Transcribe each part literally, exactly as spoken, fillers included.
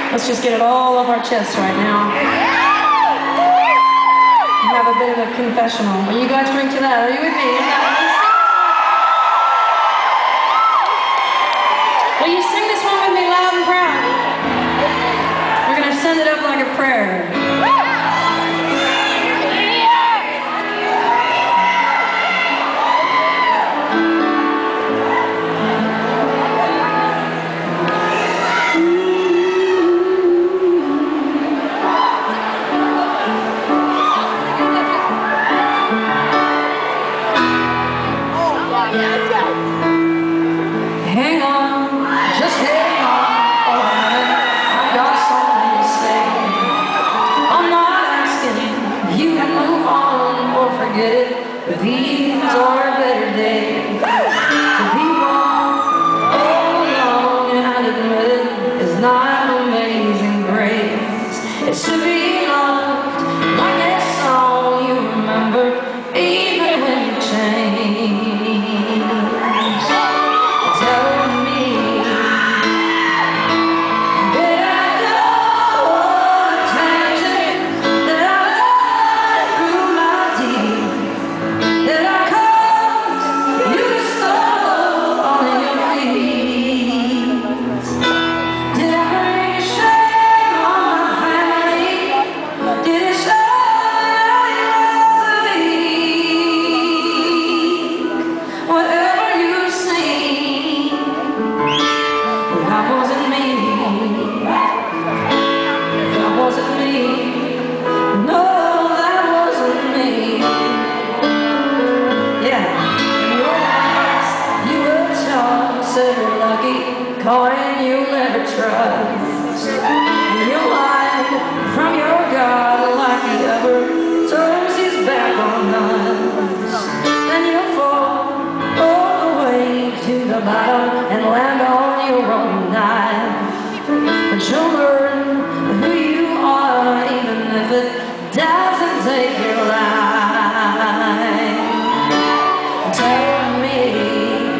Let's just get it all off our chests right now. Have a bit of a confessional. Will you guys drink to that? Are you with me? Will you sing this one with me loud and proud? We're going to send it up like a prayer. Hang on, just hang on for a minute. I've got something to say. I'm not asking you to move on or forget it, but these are better days. To be wrong all along and admit it is not amazing grace. It's to be loved like a song you remember even when you change. Calling you'll never trust. You'll hide from your God like he ever turns his back on us. Then you'll fall all the way to the bottom and land on your own knife. But you'll learn who you are even if it doesn't take your life. Tell me,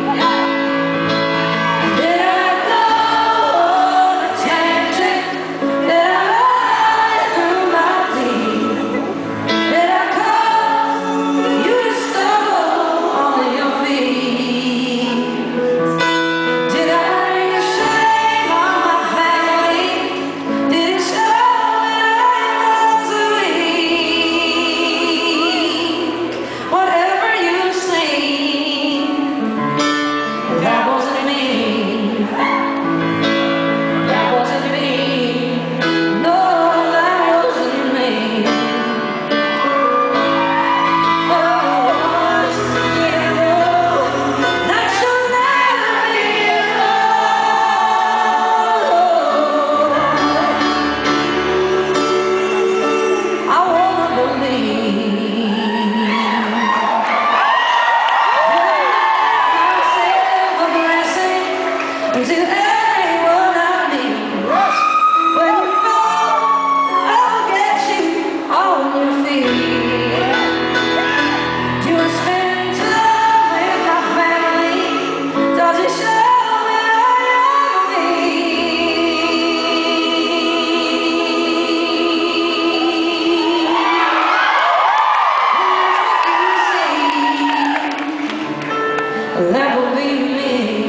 to anyone I meet, when you fall, I'll get you on your feet. Do I spend time with my family? Does it show me I am me? And that's what you see. That will be me.